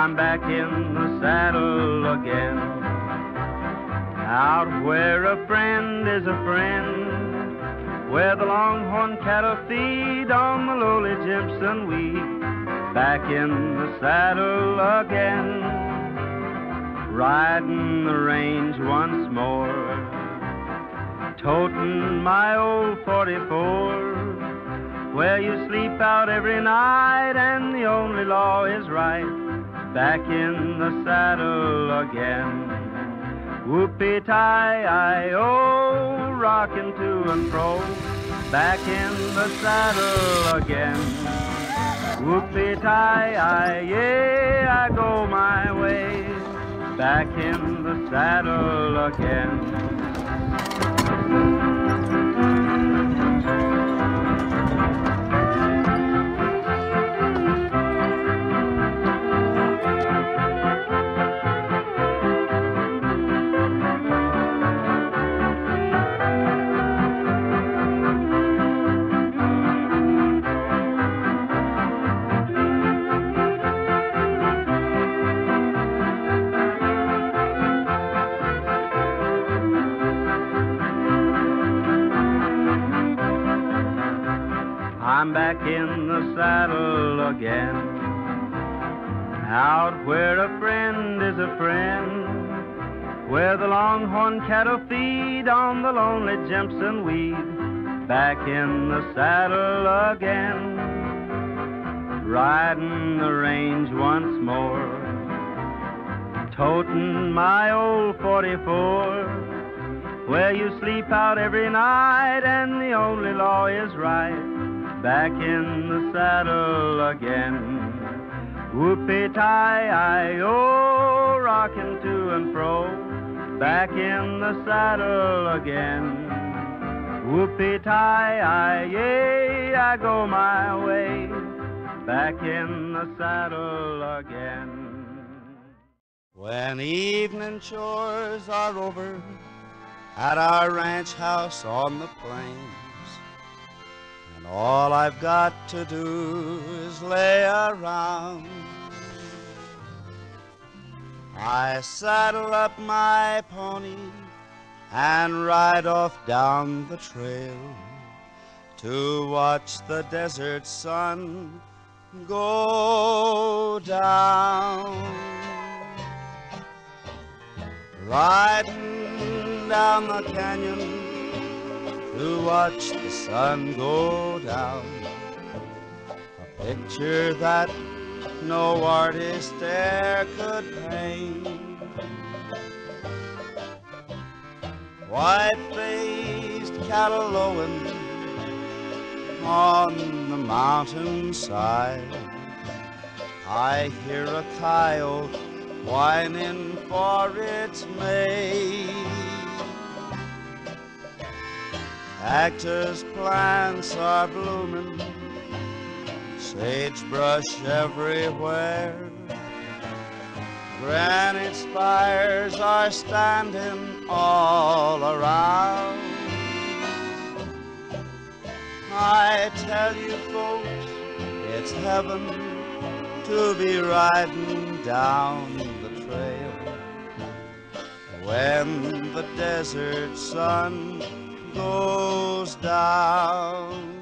I'm back in the saddle again, out where a friend is a friend, where the longhorn cattle feed on the lowly Jimson weed. Back in the saddle again, riding the range once more, toting my old 44, where you sleep out every night and the only law is right. Back in the saddle again, whoopee-tie-I-O, rocking to and fro. Back in the saddle again, whoopee-tie-I, yeah, I go my way. Back in the saddle again. I'm back in the saddle again, out where a friend is a friend, where the longhorn cattle feed on the lonely Jimson weed. Back in the saddle again, riding the range once more, toting my old 44, where you sleep out every night and the only law is right. Back in the saddle again, whoopee-tie-I-O, rocking to and fro. Back in the saddle again, whoopee-tie-I, yeah, I go my way. Back in the saddle again. When evening chores are over at our ranch house on the plains, and all I've got to do is lay around, I saddle up my pony and ride off down the trail to watch the desert sun go down. Riding down the canyon to watch the sun go down, a picture that no artist e'er could paint. White-faced cattle lowing on the mountainside, I hear a coyote whining for its mate. Cactus plants are blooming, sagebrush everywhere, granite spires are standing all around. I tell you folks, it's heaven to be riding down the trail when the desert sun goes down.